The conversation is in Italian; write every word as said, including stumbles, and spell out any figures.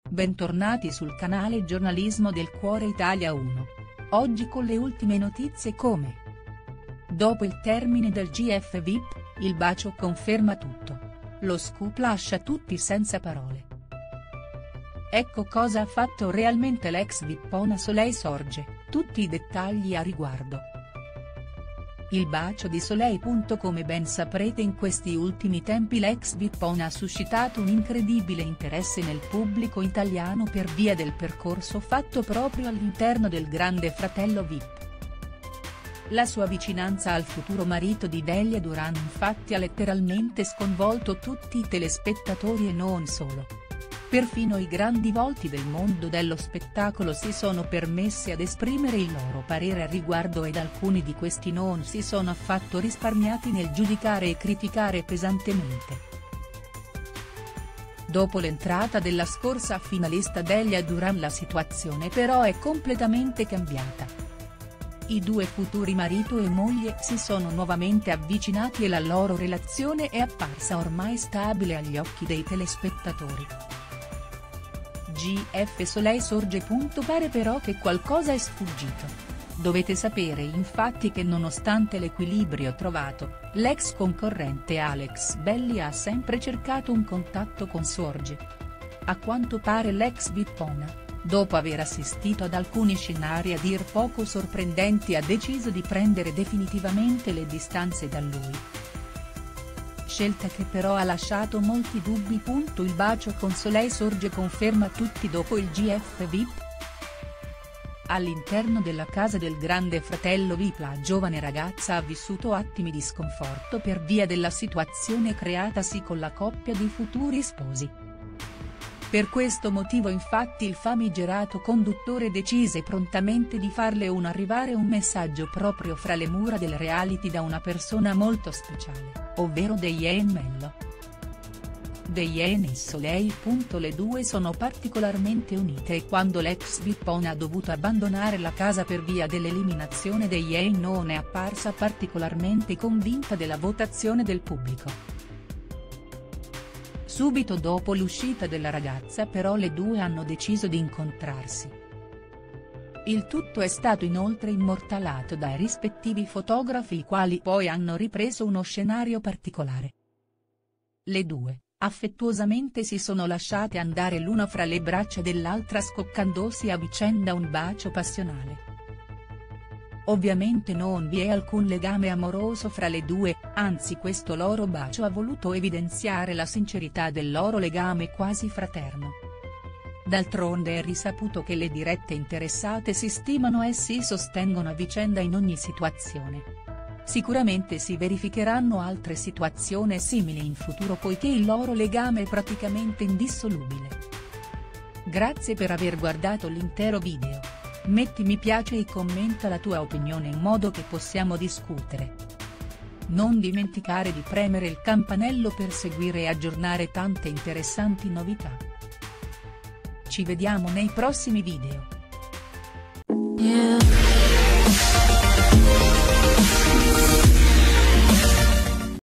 Bentornati sul canale Giornalismo del Cuore Italia uno. Oggi con le ultime notizie come: dopo il termine del G F V I P, il bacio conferma tutto. Lo scoop lascia tutti senza parole. Ecco cosa ha fatto realmente l'ex vippona Soleil Sorge, tutti i dettagli a riguardo. Il bacio di Soleil. Come ben saprete, in questi ultimi tempi l'ex vippona ha suscitato un incredibile interesse nel pubblico italiano per via del percorso fatto proprio all'interno del Grande Fratello V I P. La sua vicinanza al futuro marito di Delia Duran infatti ha letteralmente sconvolto tutti i telespettatori e non solo. Perfino i grandi volti del mondo dello spettacolo si sono permessi ad esprimere il loro parere a riguardo ed alcuni di questi non si sono affatto risparmiati nel giudicare e criticare pesantemente. Dopo l'entrata della scorsa finalista Delia Duran la situazione però è completamente cambiata. I due futuri marito e moglie si sono nuovamente avvicinati e la loro relazione è apparsa ormai stabile agli occhi dei telespettatori. G F Soleil Sorge. Pare però che qualcosa è sfuggito. Dovete sapere infatti che nonostante l'equilibrio trovato, l'ex concorrente Alex Belli ha sempre cercato un contatto con Sorge. A quanto pare l'ex vippona, dopo aver assistito ad alcuni scenari a dir poco sorprendenti, ha deciso di prendere definitivamente le distanze da lui. Scelta che però ha lasciato molti dubbi. Il bacio con Soleil Sorge conferma tutti dopo il G F V I P. All'interno della casa del Grande Fratello V I P la giovane ragazza ha vissuto attimi di sconforto per via della situazione creatasi con la coppia di futuri sposi. Per questo motivo infatti il famigerato conduttore decise prontamente di farle un arrivare un messaggio proprio fra le mura del reality da una persona molto speciale, ovvero Diane Mello. Diane e Soleil. Le due sono particolarmente unite e quando l'ex vippona ha dovuto abbandonare la casa per via dell'eliminazione, Diane non è apparsa particolarmente convinta della votazione del pubblico. Subito dopo l'uscita della ragazza però le due hanno deciso di incontrarsi. Il tutto è stato inoltre immortalato dai rispettivi fotografi, i quali poi hanno ripreso uno scenario particolare. Le due, affettuosamente, si sono lasciate andare l'una fra le braccia dell'altra scoccandosi a vicenda un bacio passionale. Ovviamente non vi è alcun legame amoroso fra le due, anzi questo loro bacio ha voluto evidenziare la sincerità del loro legame quasi fraterno. D'altronde è risaputo che le dirette interessate si stimano e si sostengono a vicenda in ogni situazione. Sicuramente si verificheranno altre situazioni simili in futuro poiché il loro legame è praticamente indissolubile. Grazie per aver guardato l'intero video. Metti mi piace e commenta la tua opinione in modo che possiamo discutere. Non dimenticare di premere il campanello per seguire e aggiornare tante interessanti novità. Ci vediamo nei prossimi video. Yeah.